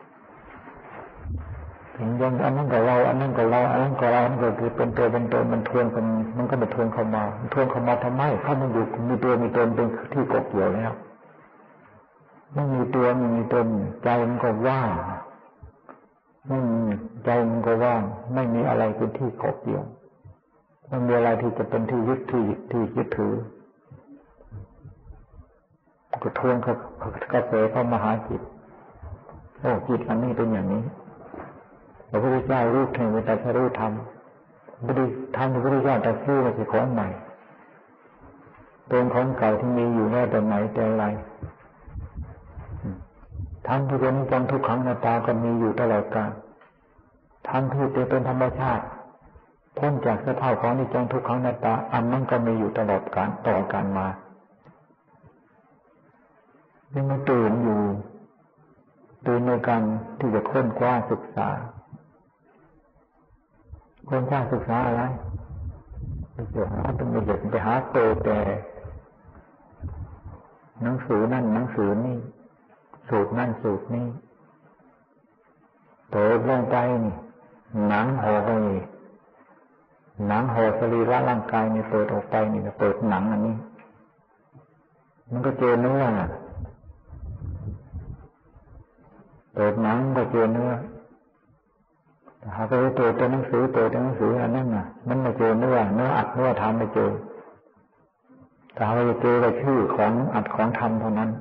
[SPEAKER 1] ถึงยังอันนั้นก็เราอันนั้นก็เราอันนั้นก็เราอันนั้นก็คือเป็นตัวเป็นตนมันทวนกันมันก็มาทวนเข้ามาทำไมเขามันอยู่มีตัวมีตนเป็นที่เกาะเกี่ยวแล้วไม่มีตัวไม่มีตนใจมันก็ว่างไม่มีใจมันก็ว่างไม่มีอะไรเป็นที่เกาะเกี่ยวไม่มีอะไรที่จะเป็นที่ยึดยึดถือก็ทวนกระแสเข้ามาหาจิตโอ้จิตอันนี้เป็นอย่างนี้พระพุทธเจ้ารู้แห่งวิตารู้ธรรมพระพุทธเจ้าตรัสรู้ไม่ใช่ของใหม่เป็นของเก่าที่มีอยู่แต่ไหนแต่ไรทั้งที่เป็นจังทุกขังอนัตตาก็มีอยู่ตลอดกาลทั้งที่เป็นธรรมชาติพ้นจากสภาพของนิจจังทุกขังอนัตตาอันนั้นก็มีอยู่ตลอดกาลต่อการมายังไม่ตื่นในการที่จะค้นคว้าศึกษาอะไรไปหาเป็นไม่เห็นไปหาโตแต่หนังสือนั่นหนังสือนี่สูตรนั่นสูตรนี่เปิดลงไปนี่หนังห่อไปหนังห่อสรีระร่างกายนี่เปิดออกไปนี่เปิดหนังอันนี้มันก็เจอเนื้อเปิดหนังก็เจอเนื้อหาไปเปิดตัวหนังสืออันนั้นน่ะมันไม่เจอเนื้ออัดเนื้อทำไม่เจอแต่เราจะเจอแต่ชื่อของอัดของทำเท่านั้น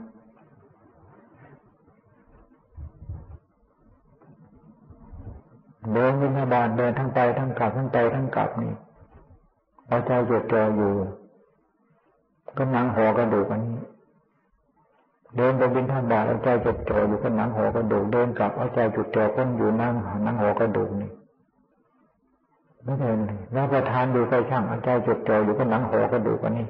[SPEAKER 1] เดินบิณฑบาตเดินทั้งไปทั้งกลับนี่เอาใจจดจ่ออยู่ก็หนังห่อกระดูกอันนี้เดินไปบิณฑบาตเอาใจจดจ่ออยู่ก็หนังห่อกระดูกเดินกลับเอาใจจดจ่อก็อยู่นั่งหนังห่อกระดูกนี่ไม่ได้เลยรับประทานอยู่ก็ช่างเอาใจจดจ่ออยู่ก็หนังห่อกระดูกอันนี้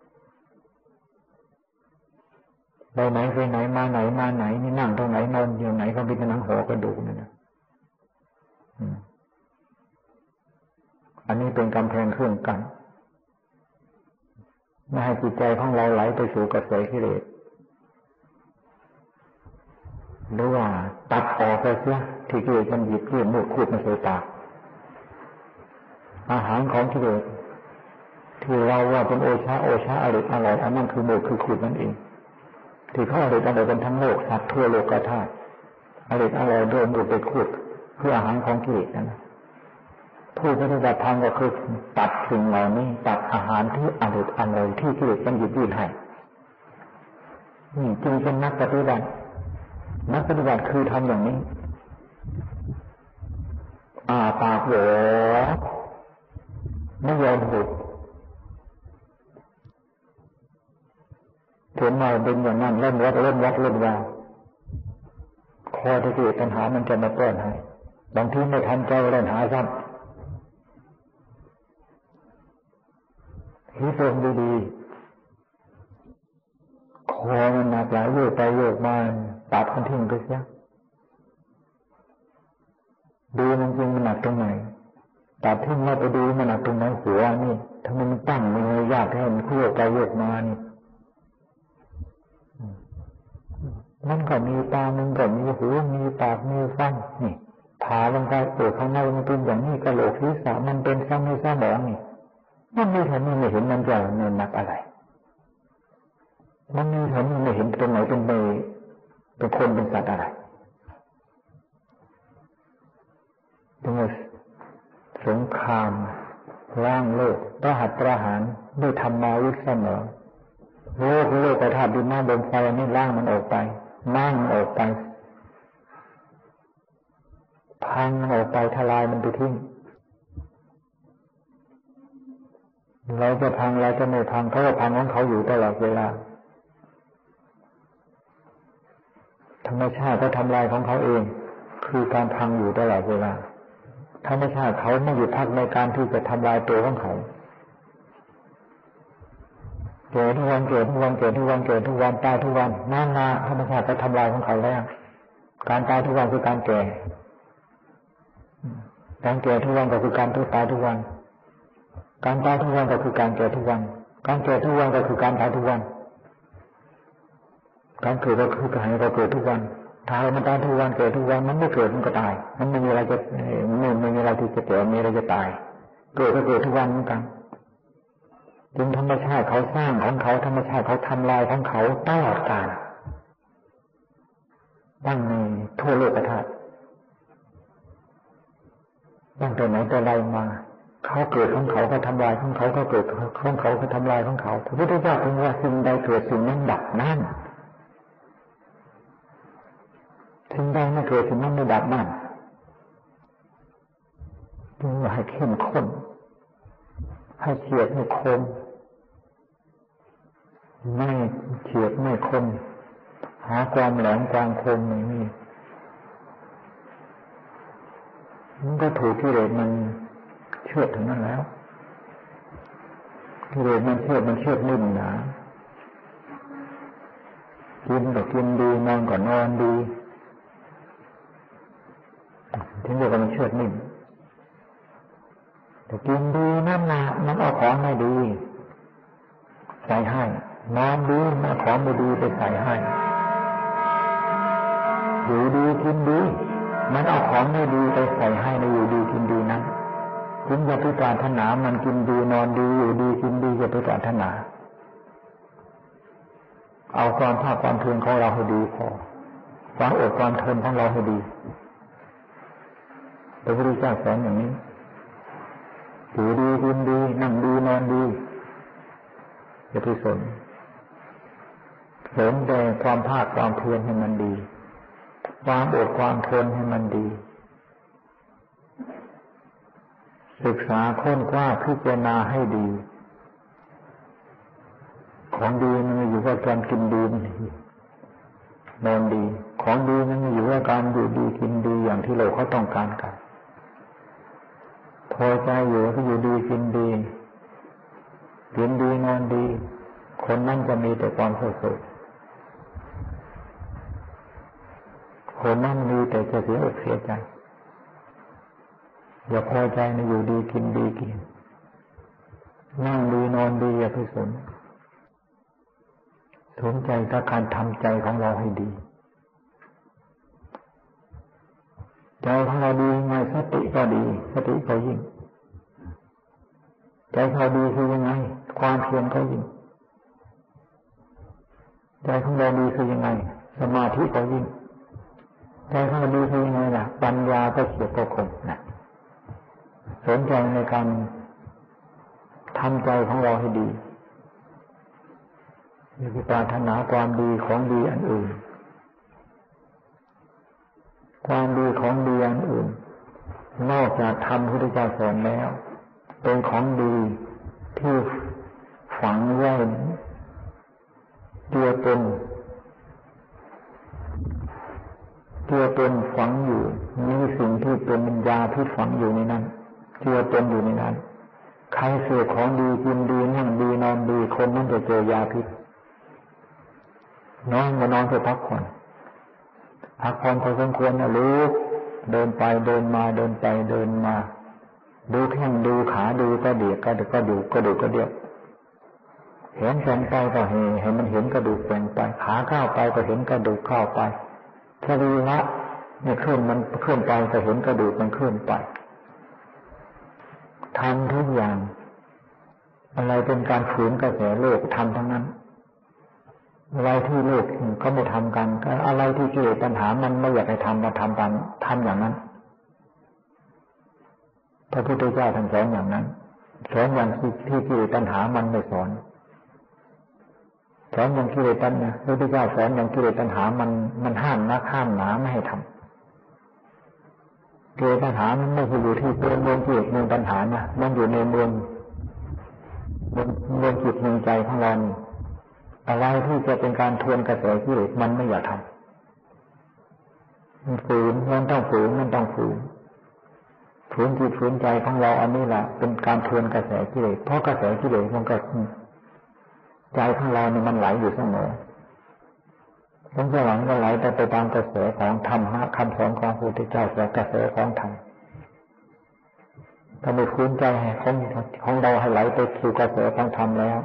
[SPEAKER 1] ไปไหนไปไหนมาไหนมาไหนนี่นั่งตรงไหนนอนอยู่ไหนก็เป็นหนังห่อกระดูกนั่นนะอันนี้เป็นกำแพงเครื่องกั้นไม่ให้จิตใจของเราไหลไปสู่กระแสกิเลสหรือว่าตัดออกไปเสียที่กิเลสมันหยิบยื่นมุดคูดมาใส่ปากอาหารของกิเลสที่เราว่าเป็นโอชาอร่อยอันนั้นคือมุดคือคูดนั่นเองที่เขาอร่อยกันทั้งโลกสัตว์ทั่วโลกธาตุอร่อยโดยมุดไปคูดคืออาหารของกิเลสนั่นผู้ปฏิบัติธรรมก็คือตัดสิ่งเหล่านี้ตัดอาหารที่อร่อยที่กิเลสมันหยิบยื่นให้นี่จึงเป็นนักปฏิบัติคือทำอย่างนี้ปากโหวไม่ยอมหุบถึงมาเป็นอย่างนั้นเล่นวัดเล่นวาคอที่กิเลสปัญหามันจะมาป้อนให้บางทีไม่ทันใจเล่นหาซ้ำที่ตรงดีๆคอมันหนักหลายโยกไปโยกมาตัดมันทิ้งไปเสียดูมันจริงมันหนักตรงไหนตัดทิ้งแล้วไปดูมันหนักตรงไหนหัวนี่ทำไมมันตั้งมันเลยยากให้มันโยกไปโยกมานี่มันก็มีตามันก็มีหูมีปากมีฟันนี่ผ่าลงไปข้างในมันเป็นอย่างนี้กระโหลกศีรษะมันเป็นข้างในสมองนี่มันไม่เห็นมันจะหนักอะไรมันไม่เห็นตรงไหนเป็นคนเป็นสัตว์อะไรตรงนี้สงครามล้างโลกประหารด้วยธรรมาวุธเสมอโลกธาตุดินน้ำลมไฟนี่ล้างมันออกไปมั่งออกไปพังออกไปทลายมันไปทิ้งเราจะพังเราจะไม่พังเขาก็พังของเขาอยู่ตลอดเวลาธรรมชาติก็ทำลายของเขาเองคือการพังอยู่ตลอดเวลาธรรมชาติเขาไม่หยุดพักในการที่จะทำลายตัวของเขาเกิดทุกวันตายทุกวันนั่นนะธรรมชาติก็ทำลายของเขาแล้วการตายทุกวันคือการแก่ทุกวันก็คือการตายทุกวันการตายทุกวันก็คือการแก่ทุกวันการแก่ทุกวันก็คือการตายทุกวันการเกิดก็คือการเราเกิดทุกวันตายมันตายทุกวันเกิดทุกวันมันไม่เกิดมันก็ตายมันไม่มีอะไรจะไม่มีอะไรที่จะเกิดมีอะไรจะตายเกิดก็เกิดทุกวันเหมือนกันจึงธรรมชาติเขาสร้างของเขาธรรมชาติเขาทำลายของเขาตลอดกาลตั้งในทั่วโลกธาตุตั้งแต่ไหนแต่ไรมาเขาเกิดของเขาก็ทำลายของเขาก็เกิดของเขาก็ทำลายของเขาพระพุทธเจ้าถึงว่าสิ่งใดเกิดสิ่งนั้นดับนั่นสิ่งใดไม่เกิดสิ่งนั้นไม่ดับนั่นจึงว่าให้เข้มข้นให้เฉียบให้คมไม่เฉียบไม่คมหาความแหลมความคมไม่มีมันก็ถูกกิเลสมันเชื่อถึงนั้นแล้วกิเลสมันเชื่อนิ่มหนากินก็กินดีนอนก็นอนดีถึงเรียกว่ามันเชื่อนิ่มแต่กินดีนั่นนะมันเอาของไม่ดีใส่ให้นอนดีมันของไม่ดีไปใส่ให้อยู่ดีกินดีมันเอาของไม่ดีไปใส่ให้ในอยู่ดีกินดีนั้นถึงจะไปปรารถนามันกินดีนอนดีอยู่ดีกินดีจะไปปรารถนาเอาความภาคความเพียรของเราให้ดีพอความอดความทนของเราให้ดีพระพุทธเจ้าสอนอย่างนี้อยู่ดีกินดีนั่งดีนอนดีอย่าไปสนแต่ความภาคความเพียรให้มันดีความอดความทนให้มันดีศึกษาค้นคว้าพิจารณาให้ดีของดีมันอยู่กับการกินดีนอนดีของดีมันอยู่กับการอยู่ดีกินดีอย่างที่โลกเขาต้องการกันพอใจอยู่ก็อยู่ดีกินดีกินดีนอนดีคนนั้นจะมีแต่ความสุขคนนั้นมีแต่จะเสียอกเสียใจอย่าพอใจในอยู่ดีกินดีกินนั่งดีนอนดีอย่าไปสนใจกับการทำใจของเราให้ดีใจของเราดีไงสติก็ดีสติก็ยิ่งใจเขาดีคือยังไงความเพียรก็ยิ่งใจของเราดีคือยังไงสมาธิก็ยิ่งใจของเราดีคือยังไงล่ะปัญญาก็เฉียบก็คมนะสนใจในการทำใจของเราให้ดีอย่าไปปรารถนาความดีของดีอันอื่นความดีของดีอันอื่นนอกจากธรรมที่พระพุทธเจ้าสอนแล้วเป็นของดีที่ฝังไว้ตัวตนฝังอยู่มีสิ่งที่เป็นวิญญาณที่ฝังอยู่ในนั้นตัวตนอยู่ในนั้นใครเสพของดีกินดีนั่งดีนอนดีคนนั้นจะเจอยาพิษนอนเพื่อพักผ่อนพอสมควรนะลูกเดินไปเดินมาเดินไปเดินมาดูแข้งดูขาดูกระเดียกก็ดูกระเดียกเห็นแขนไปก็เห็นมันเห็นกระดูกแขนไปขาก้าวไปก็เห็นกระดูกเข้าไปสรีระเนี่ยเคลื่อนมันเคลื่อนไปก็เห็นกระดูกมันเคลื่อนไปทำทุกอย่างอะไรเป็นการฝืนกระแสโลกทำทั้งนั้นอะไรที่โลกเขาไม่ทำกันก็อะไรที่กิเลสตัณหามันไม่อยากให้ทำมาทำกันทำอย่างนั้นพระพุทธเจ้าท่านสอนอย่างนั้นสอนอย่างที่กิเลสตัณหามันไม่สอนอย่างกิเลสตัณหาพระพุทธเจ้าสอนอย่างกิเลสตัณหามันห้ามนะห้ามหนาไม่ให้ทำกิเลสตัณหามันไม่ใช่อยู่ที่ตัวเมืองกิเลสเมืองตัณหานะมันอยู่ในเมืองจิตเมืองใจของเราอะไรที่จะเป็นการทวนกระแสกิเลสมันไม่อยากทำมันฝืนมันต้องฝืนฝืนจิตฝืนใจของเราอันนี้แหละเป็นการทวนกระแสกิเลสเพราะกระแสกิเลสมันก็ใจของเราเนี่ยมันไหลอยู่เสมอมันจะหลังก็ไหลไปตามกระแสของธรรมะคำสอนของพระพุทธเจ้าและกระแสของธรรมถ้าไม่ฝืนใจของเราให้ไหลไปสู่กระแสของธรรมแล้ว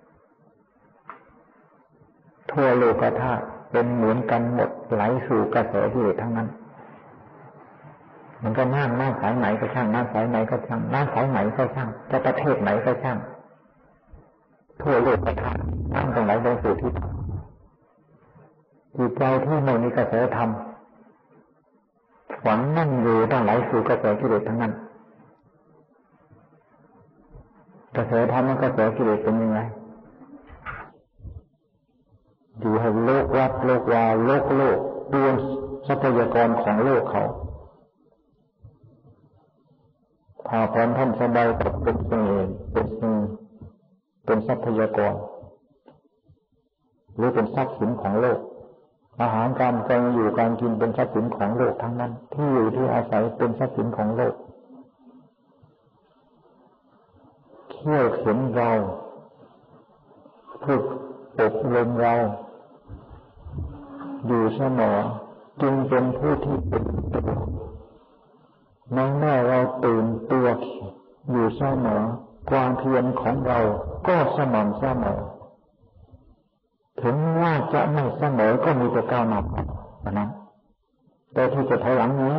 [SPEAKER 1] ทั่วโลกธาตุเป็นเหมือนกันหมดไหลสู่กระแสกิเลสทั้งนั้นมันก็น้ำสายไหนก็ช่างน้ำสายไหนก็ช่างน้ำสายไหนก็ช่างจะประเทศไหนก็ช่างทั่วโลกธาตุน้ำตรงไหนลงสู่ที่จิตใจที่ไม่มีกระแสธรรมฝังนั่งอยู่ต้องไหลสู่กระแสกิเลสทั้งนั้นกระแสธรรมและกระแสกิเลสเป็นยังไงอยู่ให้โลกวัดโลกวาโลกดวงทรัพยากรของโลกเขาพาพรท่านสบายกับเป็นเองเป็นทรัพยากรหรือเป็นทรัพย์สินของโลกอาหารการอยู่การกินเป็นทรัพย์สินของโลกทั้งนั้นที่อยู่ที่อาศัยเป็นทรัพย์สินของโลกเขี่ยวเข็นเราฝึกอบรมเราอยู่เสมอจึงเป็นผู้ที่เป็นตัวในเมื่อเราตื่นตัวอยู่เสมอความเพียรของเราก็สม่ำเสมอถึงว่าจะไม่เสมอก็มีแต่ก้าวหน้านะแต่ที่จะถอยหลังนี้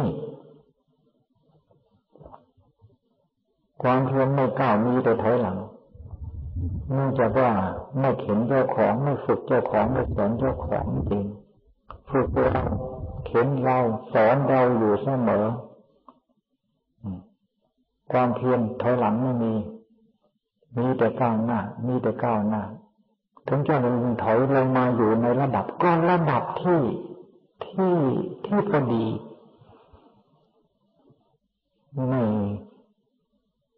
[SPEAKER 1] ความเพียรไม่ก้าวมีแต่ถอยหลังเนื่องจากว่าไม่เข็นเจ้าของไม่ฝึกเจ้าของไม่สอนเจ้าของจริงฝึกเราเข็นเราสอนเราอยู่เสมอความเพียรถอยหลังไม่มีแต่ก้าวหน้าถึงจะถอยลงมาอยู่ในระดับก็ระดับที่พอดี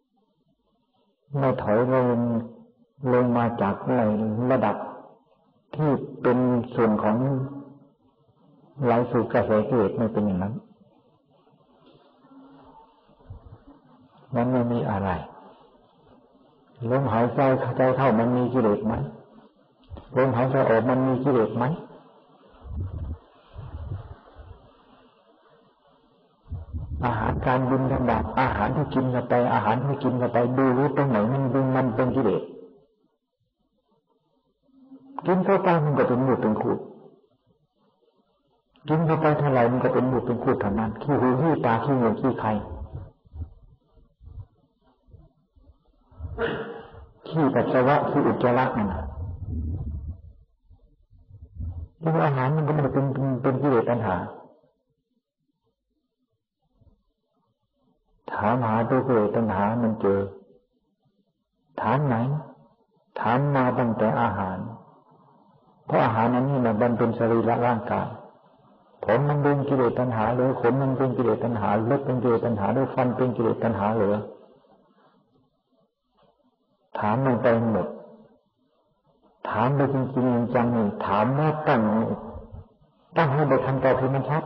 [SPEAKER 1] ไม่ถอยลงมาจากในระดับที่เป็นส่วนของไหลสู่กระแสกิเลสไม่เป็นอย่างนั้นมันไม่มีอะไรลมหายใจเข้ามันมีกิเลสไหมลมหายใจออกมันมีกิเลสไหมอาหารการบินลำบากอาหารที่กินเข้าไปอาหารที่กินเข้าไปดูรู้ตรงไหนมันเป็นกิเลสกินเข้าไปมันก็เป็นหมูเป็นขูดกินเข้าไปเท่าไหร่มันก็เป็นหมูเป็นขูดเท่านั้นขี้หูขี้ตาขี้เหงือกขี้ไข่ขี้ปัสสาวะขี้อุจจาระนั่นกินอาหารมันก็ไม่ได้เป็นกิเลสตัณหาถามหาตัวกิเลสตัณหามันเจอถามไหนถามมาตั้งแต่อาหารเพราะอาหารนั้นนี่มันเป็นสรีระร่างกายผมมันเป็นกิเลสตัณหาหรือขนมันเป็นกิเลสตัณหาเล็บเป็นกิเลสตัณหาหรือฟันเป็นกิเลสตัณหาหรือถามมันไปหมดถามไปจริงๆจังนี่ถามว่าตั้งให้ไปทำต่อที่มันชัด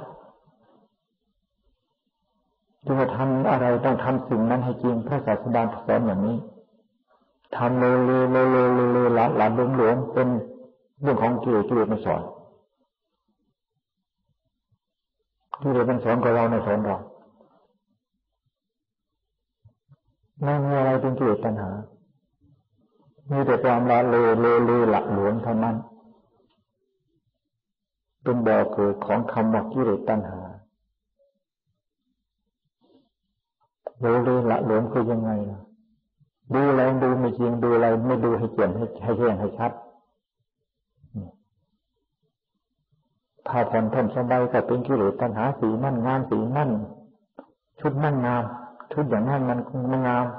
[SPEAKER 1] จะทำอะไรต้องทำสิ่งนั้นให้จริงพระศาสดาสอนอย่างนี้ทำเลหลานหลวงเป็นเรื่องของกิเลสมันสอนกิเลสมันสอนกับเราในสอนเราไม่มีอะไรเป็นกิเลสตัณหามีแต่ความละเลหลักหลวงเท่านั้นเป็นบ่อเกิดของคำว่ากิเลสตัณหาเลละหลวงคือยังไงดูอะไรดูไม่จริงดูอะไรไม่ดูให้เกี่ยมให้แจ้งให้ชัดผ้าผ่อนท่อนสบายก็เป็นกิเลสตัณหาสีนั่นงามสีนั่นชุดนั่นงามชุดอย่างนั้นมันงาม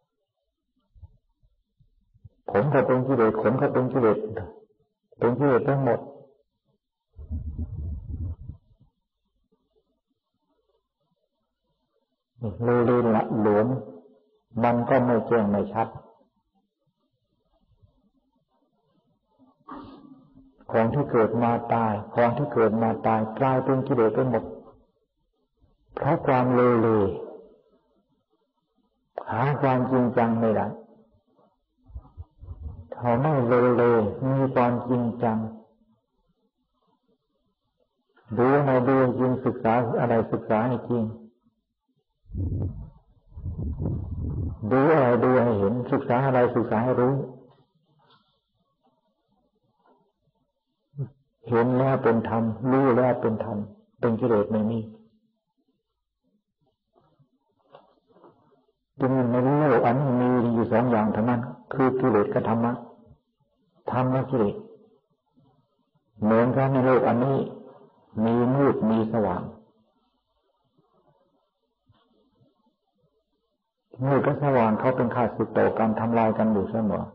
[SPEAKER 1] ผมก็เป็นกิเลสขนก็เป็นกิเลสทั้งหมดเลยละหลวมมันก็ไม่แจ้งไม่ชัดของที่เกิดมาตายกลายเป็นกิเลสไปหมดเพราะความเลยหาความจริงจังไม่ได้เขาไม่เลยมีความจริงจังดูให้ดูจริงศึกษาอะไรศึกษาให้จริงดูอะไรดูให้เห็นศึกษาอะไรศึกษาให้รู้เห็นแล้วเป็นธรรมรู้แล้วเป็นธรรมเป็นกิเลสไม่มีจึงในโลกอันนี้มีอยู่สองอย่างเท่านั้นคือกิเลสกับธรรมะธรรมและกิเลสเหมือนกันในโลกอันนี้มีมืดมีสว่างมืดกับสว่างเขาเป็นข้าศึกต่อกันทำลายกันอยู่เสมอ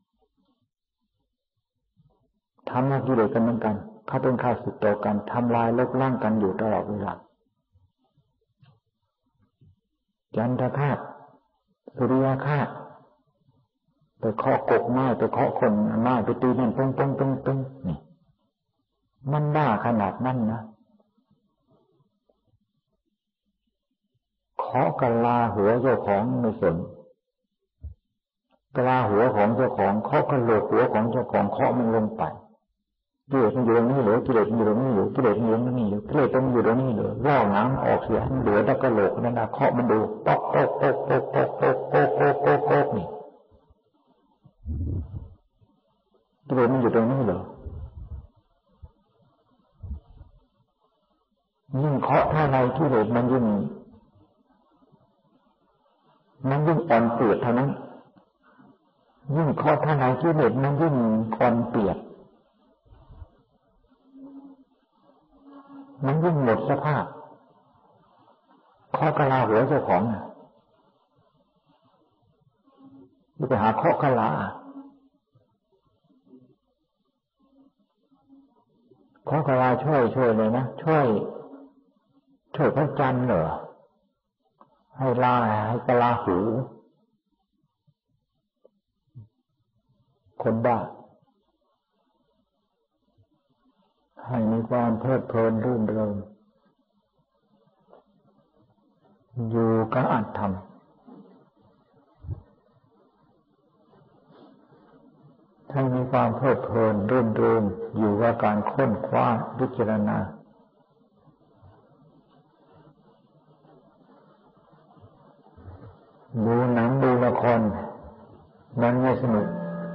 [SPEAKER 1] ธรรมและกิเลสกันเหมือนกันเขาเป็นข้าศึกต่อกันทำลายลบล้างกันอยู่ตลอดเวลาจันทคาตสุริยคาตไปเคาะกกไม้ไปเคาะคนไม้ไปตีนั่นปึ้งนี่มันบ้าขนาดนั้นนะเคาะกะลาหัวเจ้าของไม่สนกะลาหัวของเจ้าของเคาะกะโหลกหัวของเจ้าของเคาะมันลงไปกิเลสมันอยู่ตรงนี้เหรอกิเลสมันอยู่ตรงนี้อยู่กิเลสมันอยู่ตรงนี้อยู่กิเลสมันอยู่ตรงนี้เหรอล่อหนังออกเสียให้เหลือแต่กะโหลกนั่นนะเคาะมันดูป๊อกนี่กิเลสมันอยู่ตรงนี้เหรอยิ่งเคาะเท่าไรกิเลสมันยิ่งอ่อนเปียกเท่านั้นยิ่งเคาะเท่าไรกิเลสมันยิ่งอ่อนเปียกมันยิ่งหมดสภาพเคาะกะลาหัวเจ้าของไปหาเคาะกะลาเคาะกะลาช่วยเลยนะช่วยพระจันทร์เหรอให้กะลาหูคนบ้าให้มีความเพลิดเพลินรื่นเริงอยู่กับอัตธรรมให้มีความเพลิดเพลินรื่นเริงอยู่กับการค้นคว้าพิจารณาดูหนังดูละครมันไม่สนุก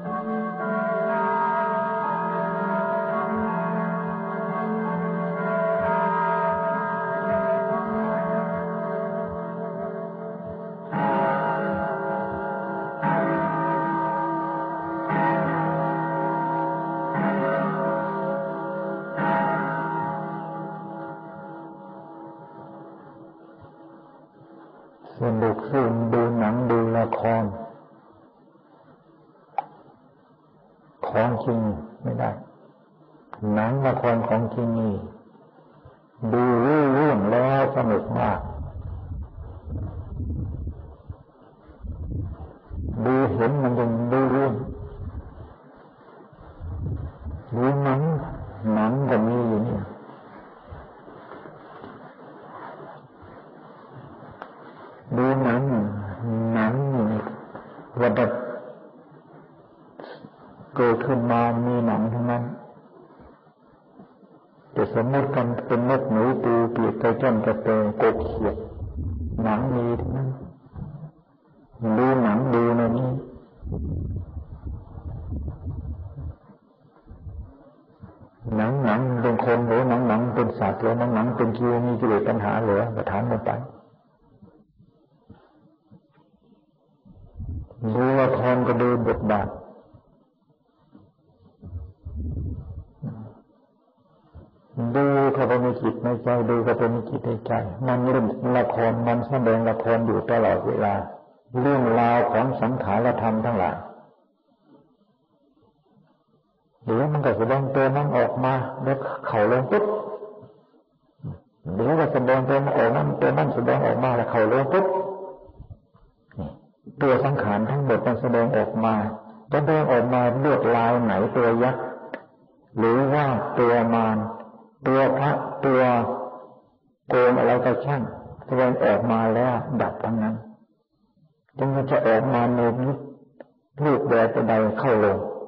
[SPEAKER 1] สนุกซึ่งดูหนังดูละครของจริงไม่ได้หนังละครของจริงนี่ดูเรื่องแล้วสนุกมากดูเห็นมันยังดูเรื่องดูหนังก็มีอยู่นี่ดูหนังนี่ว่าแต่เกิดขึ้นมามีหนังทั้งนั้นจะสมมติกันเป็นนกหนูปูเปียกไก่จ้อนกระเตงกบเขียดหนังมีทั้งนั้นดูหนังดูในนี้หนังเป็นคนหรือหนังเป็นสัตว์หรือหนังเป็นกิเลสมีกิเลสปัญหาหรือประธานลงไปดูละครก็ดูบทบาทดูเข้าไปในจิตในใจดูเข้าไปในจิตในใจมันเล่นละครมันแสดงละครอยู่ตลอดเวลาเรื่องราวของสังขารธรรมทั้งหลายเดี๋ยวมันก็แสดงตัวนั้นออกมาแล้วเข้าลงปุ๊บเดี๋ยวก็แสดงตัวนั้นออกมาตัวนั้นแสดงออกมาแล้วเข้าลงปุ๊บตัวสังขารทั้งหมดมันแสดงออกมาลวดลายไหนตัวยักษ์หรือว่าตัวมารตัวพระตัวโกงอะไรก็ช่างแสดงออกมาแล้วดับทั้งนั้นจึงจะออกมาในรูปแบบใดเข้าลง